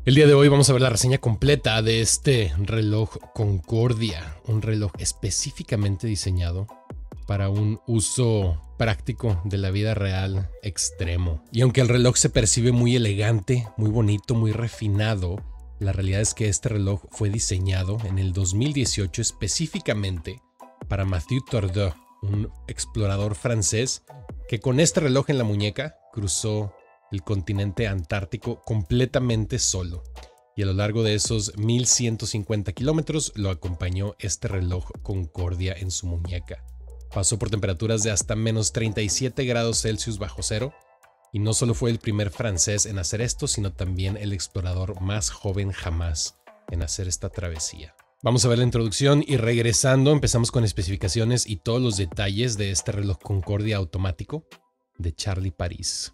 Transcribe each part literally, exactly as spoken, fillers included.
El día de hoy vamos a ver la reseña completa de este reloj Concordia, un reloj específicamente diseñado para un uso práctico de la vida real extremo. Y aunque el reloj se percibe muy elegante, muy bonito, muy refinado, la realidad es que este reloj fue diseñado en el dos mil dieciocho específicamente para Mathieu Tordeux, un explorador francés que con este reloj en la muñeca cruzó el continente antártico completamente solo, y a lo largo de esos mil ciento cincuenta kilómetros lo acompañó este reloj Concordia en su muñeca. Pasó por temperaturas de hasta menos treinta y siete grados Celsius bajo cero, y no solo fue el primer francés en hacer esto, sino también el explorador más joven jamás en hacer esta travesía. Vamos a ver la introducción y regresando empezamos con especificaciones y todos los detalles de este reloj Concordia automático de Charlie Paris.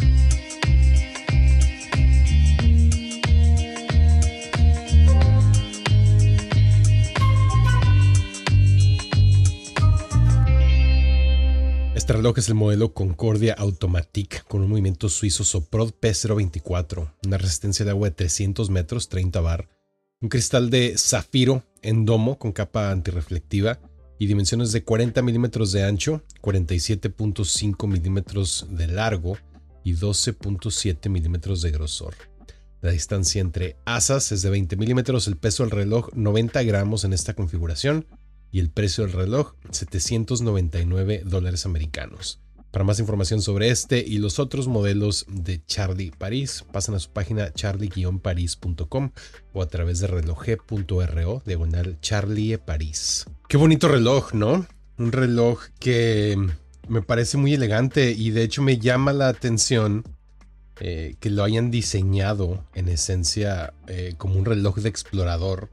Este reloj es el modelo Concordia Automatique con un movimiento suizo Soprod P cero veinticuatro, una resistencia de agua de trescientos metros, treinta bar, un cristal de zafiro en domo con capa antirreflectiva y dimensiones de cuarenta milímetros de ancho, cuarenta y siete punto cinco milímetros de largo y doce punto siete milímetros de grosor. La distancia entre asas es de veinte milímetros, el peso del reloj noventa gramos en esta configuración y el precio del reloj setecientos noventa y nueve dólares americanos. Para más información sobre este y los otros modelos de Charlie Paris, pasen a su página charlie guion paris punto com o a través de reloj punto ro diagonal Charlie Paris. Qué bonito reloj, ¿no? Un reloj que me parece muy elegante y de hecho me llama la atención eh, que lo hayan diseñado en esencia eh, como un reloj de explorador,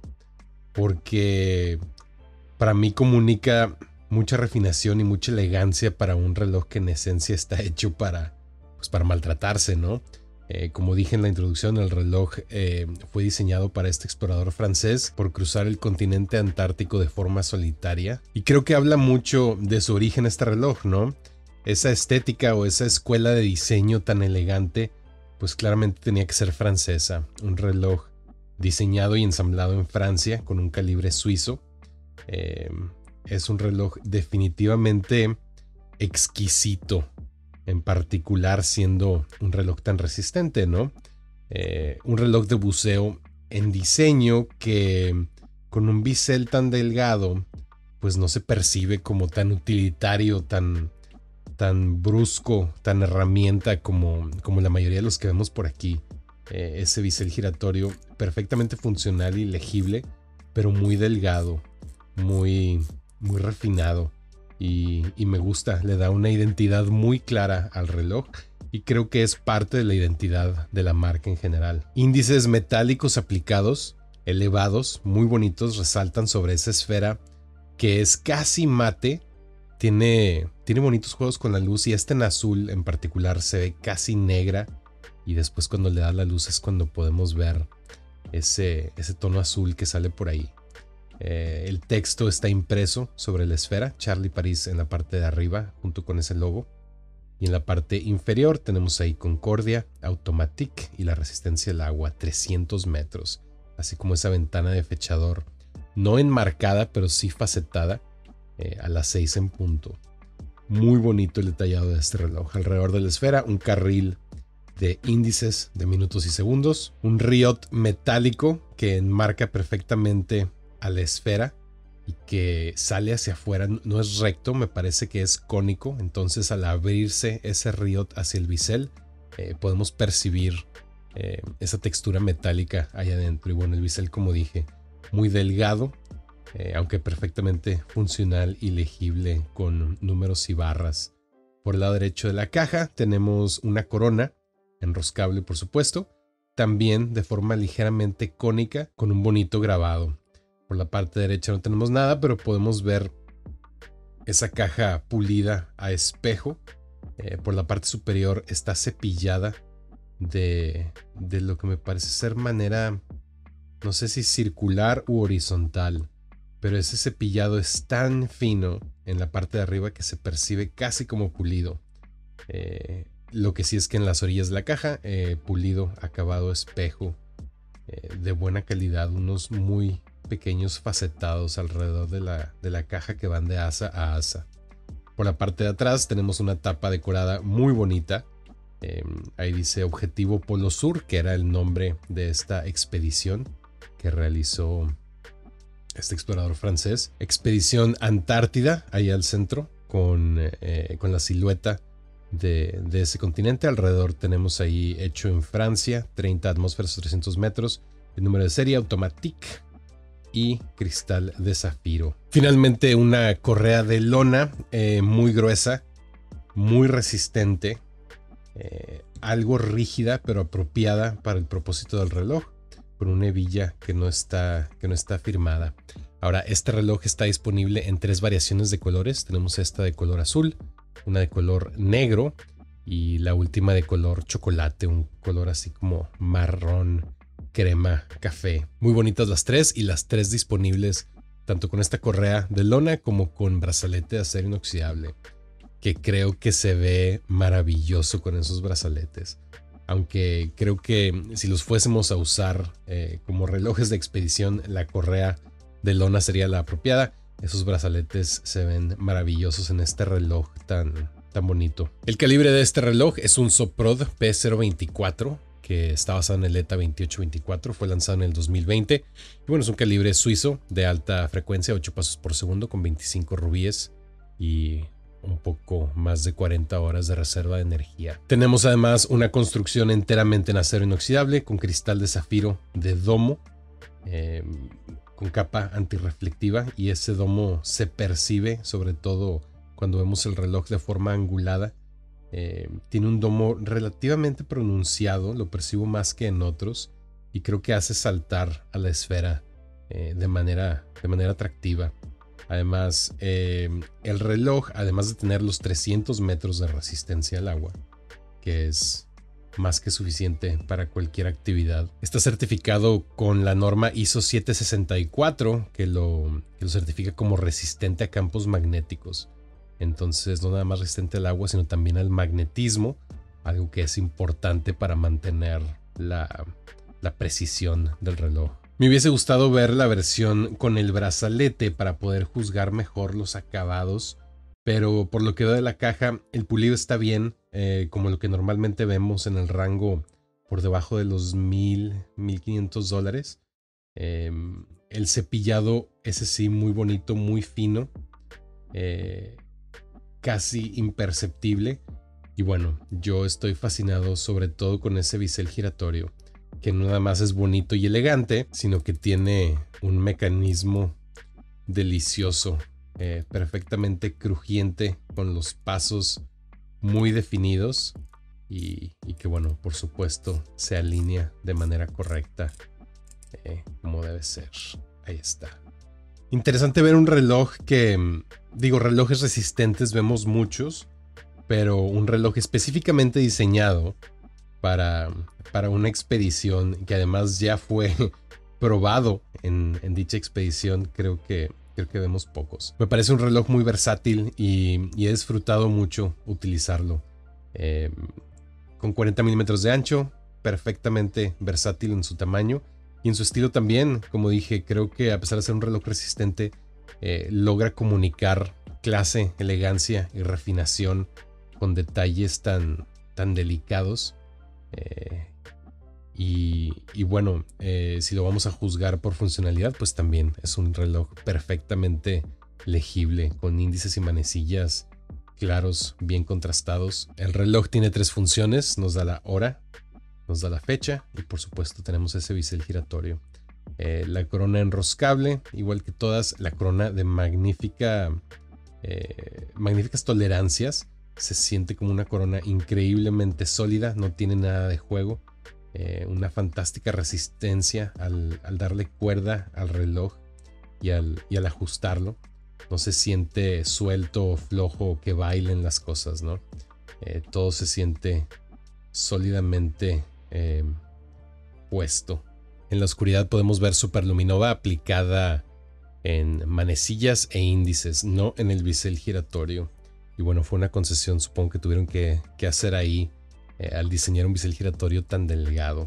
porque para mí comunica mucha refinación y mucha elegancia para un reloj que en esencia está hecho para, pues para maltratarse, ¿no? Eh, como dije en la introducción, el reloj eh, fue diseñado para este explorador francés por cruzar el continente antártico de forma solitaria. Y creo que habla mucho de su origen este reloj, ¿no? Esa estética o esa escuela de diseño tan elegante, pues claramente tenía que ser francesa. Un reloj diseñado y ensamblado en Francia con un calibre suizo. Eh, es un reloj definitivamente exquisito, en particular siendo un reloj tan resistente, ¿no? Eh, un reloj de buceo en diseño que con un bisel tan delgado pues no se percibe como tan utilitario, tan, tan brusco, tan herramienta como, como la mayoría de los que vemos por aquí. Eh, ese bisel giratorio perfectamente funcional y legible, pero muy delgado, muy, muy refinado y, y me gusta, le da una identidad muy clara al reloj y creo que es parte de la identidad de la marca en general. Índices metálicos aplicados, elevados, muy bonitos, resaltan sobre esa esfera que es casi mate, tiene, tiene bonitos juegos con la luz y este en azul en particular se ve casi negra y después cuando le da la luz es cuando podemos ver ese, ese tono azul que sale por ahí. Eh, el texto está impreso sobre la esfera, Charlie Paris en la parte de arriba junto con ese logo, y en la parte inferior tenemos ahí Concordia Automatique y la resistencia al agua trescientos metros, así como esa ventana de fechador no enmarcada pero sí facetada eh, a las seis en punto. Muy bonito el detallado de este reloj. Alrededor de la esfera un carril de índices de minutos y segundos, un riot metálico que enmarca perfectamente a la esfera y que sale hacia afuera, no es recto, me parece que es cónico, entonces al abrirse ese riot hacia el bisel eh, podemos percibir eh, esa textura metálica ahí adentro. Y bueno, el bisel, como dije, muy delgado, eh, aunque perfectamente funcional y legible con números y barras. Por el lado derecho de la caja tenemos una corona enroscable, por supuesto, también de forma ligeramente cónica con un bonito grabado. Por la parte derecha no tenemos nada, pero podemos ver esa caja pulida a espejo. Eh, por la parte superior está cepillada de, de lo que me parece ser manera, no sé si circular u horizontal, pero ese cepillado es tan fino en la parte de arriba que se percibe casi como pulido. Eh, lo que sí es que en las orillas de la caja, eh, pulido, acabado espejo eh, de buena calidad, unos muy pequeños facetados alrededor de la, de la caja que van de asa a asa. Por la parte de atrás tenemos una tapa decorada muy bonita. Eh, ahí dice Objetivo Polo Sur, que era el nombre de esta expedición que realizó este explorador francés. Expedición Antártida, ahí al centro, con, eh, con la silueta de, de ese continente. Alrededor tenemos ahí hecho en Francia, treinta atmósferas, trescientos metros, el número de serie Automatique y cristal de zafiro. Finalmente una correa de lona eh, muy gruesa, muy resistente, eh, algo rígida pero apropiada para el propósito del reloj, con una hebilla que no está, que no está firmada. Ahora, este reloj está disponible en tres variaciones de colores. Tenemos esta de color azul, una de color negro y la última de color chocolate, un color así como marrón, crema, café. Muy bonitas las tres y las tres disponibles tanto con esta correa de lona como con brazalete de acero inoxidable, que creo que se ve maravilloso con esos brazaletes. Aunque creo que si los fuésemos a usar eh, como relojes de expedición, la correa de lona sería la apropiada. Esos brazaletes se ven maravillosos en este reloj tan, tan bonito. El calibre de este reloj es un Soprod P cero veinticuatro, que está basado en el ETA veintiocho veinticuatro. Fue lanzado en el dos mil veinte. Y bueno, es un calibre suizo de alta frecuencia, ocho pasos por segundo con veinticinco rubíes y un poco más de cuarenta horas de reserva de energía. Tenemos además una construcción enteramente en acero inoxidable con cristal de zafiro de domo, eh, con capa antirreflectiva, y ese domo se percibe sobre todo cuando vemos el reloj de forma angulada. Eh, tiene un domo relativamente pronunciado, lo percibo más que en otros, y creo que hace saltar a la esfera eh, de manera, de manera atractiva. Además, eh, el reloj, además de tener los trescientos metros de resistencia al agua, que es más que suficiente para cualquier actividad, está certificado con la norma I S O setecientos sesenta y cuatro, que lo, que lo certifica como resistente a campos magnéticos. Entonces, no nada más resistente al agua, sino también al magnetismo, algo que es importante para mantener la, la precisión del reloj. Me hubiese gustado ver la versión con el brazalete para poder juzgar mejor los acabados, pero por lo que veo de la caja, el pulido está bien, eh, como lo que normalmente vemos en el rango por debajo de los mil, mil quinientos dólares. Eh, el cepillado, ese sí, muy bonito, muy fino, eh, casi imperceptible. Y bueno, yo estoy fascinado sobre todo con ese bisel giratorio, que no nada más es bonito y elegante, sino que tiene un mecanismo delicioso, eh, perfectamente crujiente, con los pasos muy definidos y, y que bueno, por supuesto se alinea de manera correcta, eh, como debe ser. Ahí está. Interesante ver un reloj que, digo, relojes resistentes vemos muchos, pero un reloj específicamente diseñado para, para una expedición, que además ya fue probado en, en dicha expedición, creo que, creo que vemos pocos. Me parece un reloj muy versátil y, y he disfrutado mucho utilizarlo. Eh, con cuarenta milímetros de ancho, perfectamente versátil en su tamaño y en su estilo también. Como dije, creo que a pesar de ser un reloj resistente, eh, logra comunicar clase, elegancia y refinación con detalles tan, tan delicados. Eh, y, y bueno, eh, si lo vamos a juzgar por funcionalidad, pues también es un reloj perfectamente legible, con índices y manecillas claros, bien contrastados. El reloj tiene tres funciones: nos da la hora, nos da la fecha y por supuesto tenemos ese bisel giratorio. Eh, la corona enroscable, igual que todas, la corona de magnífica, eh, magníficas tolerancias. Se siente como una corona increíblemente sólida, no tiene nada de juego. Eh, una fantástica resistencia al, al darle cuerda al reloj y al, y al ajustarlo. No se siente suelto o flojo, que bailen las cosas, ¿no? Eh, todo se siente sólidamente eh, puesto. En la oscuridad podemos ver superluminova aplicada en manecillas e índices, no en el bisel giratorio. Y bueno, fue una concesión, supongo que tuvieron que, que hacer ahí eh, al diseñar un bisel giratorio tan delgado.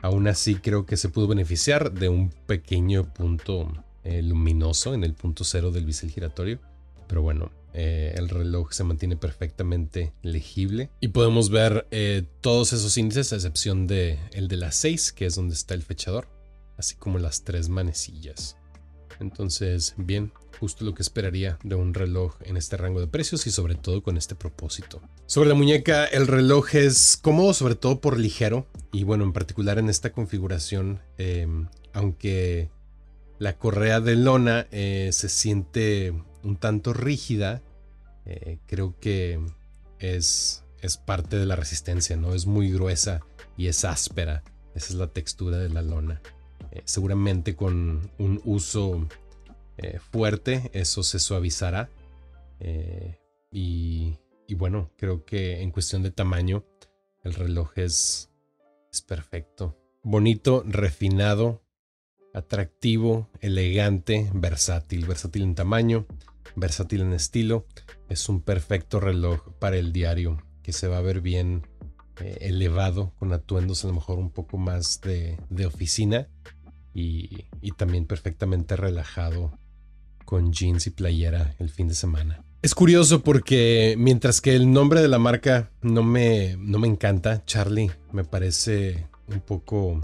Aún así creo que se pudo beneficiar de un pequeño punto eh, luminoso en el punto cero del bisel giratorio. Pero bueno, eh, el reloj se mantiene perfectamente legible. Y podemos ver eh, todos esos índices a excepción de el de las seis, que es donde está el fechador. Así como las tres manecillas. Entonces, bien, justo lo que esperaría de un reloj en este rango de precios y sobre todo con este propósito. Sobre la muñeca, el reloj es cómodo, sobre todo por ligero. Y bueno, en particular en esta configuración, eh, aunque la correa de lona eh, se siente un tanto rígida, eh, creo que es, es parte de la resistencia, ¿no? Es muy gruesa y es áspera. Esa es la textura de la lona. Eh, seguramente con un uso eh, fuerte eso se suavizará eh, y, y bueno, creo que en cuestión de tamaño el reloj es, es perfecto, bonito, refinado, atractivo, elegante, versátil, versátil en tamaño, versátil en estilo. Es un perfecto reloj para el diario que se va a ver bien eh, elevado con atuendos a lo mejor un poco más de, de oficina. Y, y también perfectamente relajado con jeans y playera el fin de semana. Es curioso porque mientras que el nombre de la marca no me, no me encanta, Charlie me parece un poco,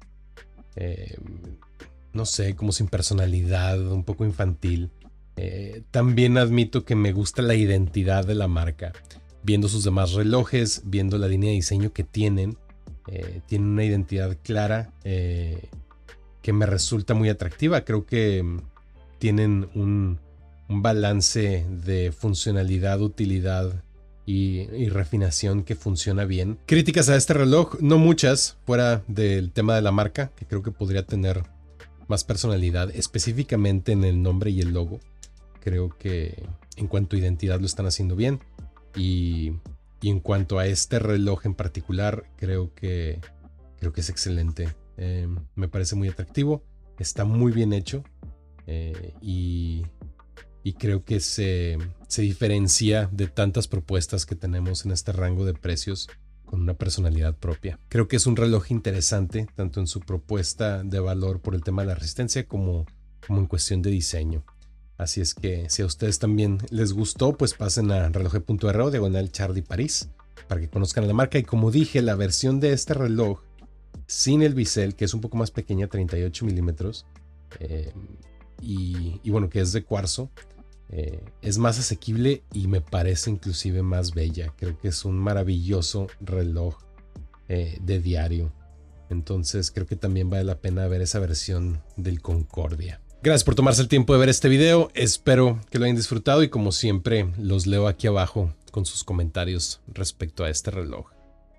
eh, no sé, como sin personalidad, un poco infantil. Eh, también admito que me gusta la identidad de la marca. Viendo sus demás relojes, viendo la línea de diseño que tienen, eh, tienen una identidad clara, eh, que me resulta muy atractiva. Creo que tienen un, un balance de funcionalidad, utilidad y, y refinación que funciona bien. Críticas a este reloj, no muchas, fuera del tema de la marca, que creo que podría tener más personalidad, específicamente en el nombre y el logo. Creo que en cuanto a identidad lo están haciendo bien. Y, y en cuanto a este reloj en particular, creo que, creo que es excelente. Eh, me parece muy atractivo, está muy bien hecho eh, y, y creo que se, se diferencia de tantas propuestas que tenemos en este rango de precios con una personalidad propia. Creo que es un reloj interesante tanto en su propuesta de valor por el tema de la resistencia como, como en cuestión de diseño. Así es que si a ustedes también les gustó, pues pasen a reloj punto r o diagonal Charlie París para que conozcan la marca. Y como dije, la versión de este reloj sin el bisel, que es un poco más pequeña, treinta y ocho milímetros, eh, y, y bueno, que es de cuarzo, eh, es más asequible y me parece inclusive más bella. Creo que es un maravilloso reloj eh, de diario. Entonces creo que también vale la pena ver esa versión del Concordia. Gracias por tomarse el tiempo de ver este video, espero que lo hayan disfrutado y como siempre los leo aquí abajo con sus comentarios respecto a este reloj.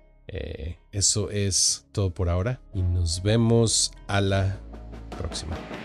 Eh, eso es todo por ahora y nos vemos a la próxima.